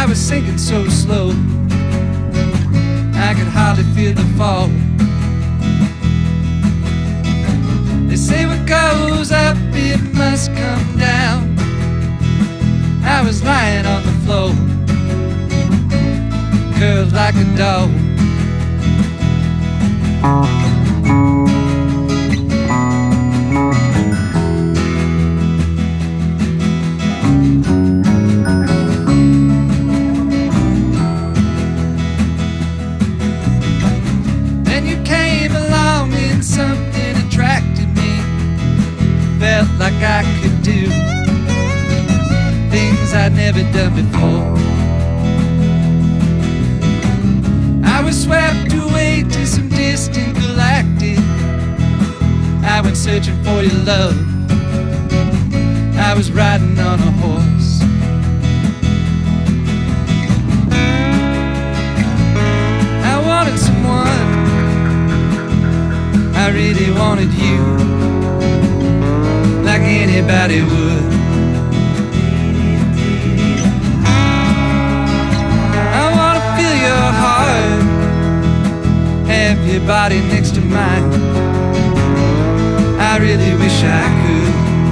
I was sinking so slow I could hardly feel the fall. They say what goes up, it must come down. I was lying on the floor, curled like a dog. Then you came along and something attracted me. Felt like I could do things I'd never done before. I was swept away to some distant galactic. I went searching for your love. I was riding on a horse. I wanted someone, I really wanted you, like anybody would. Your heart, have your body next to mine. I really wish I could.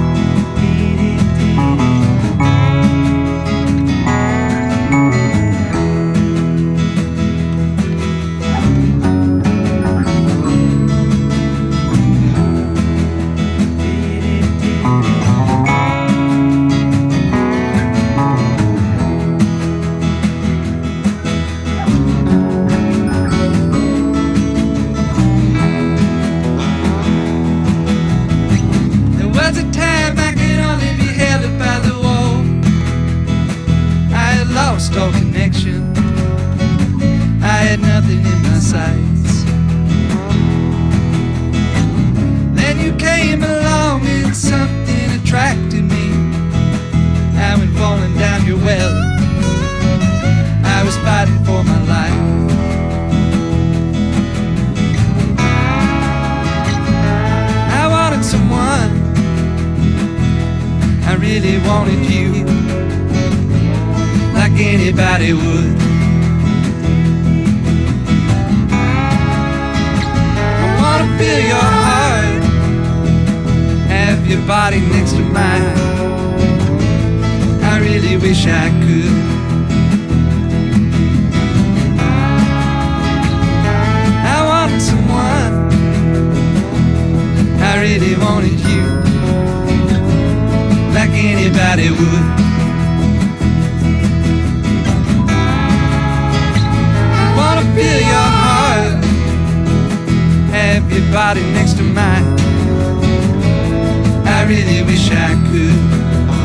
All connection, I had nothing in my sights. Then you came along and something attracted me. I went falling down your well. I was fighting for my life. I wanted someone, I really wanted you, like anybody would. I wanna feel your heart, have your body next to mine. I really wish I could. I wanted someone, I really wanted you, like anybody would. Feel your heart, have your body next to mine. I really wish I could.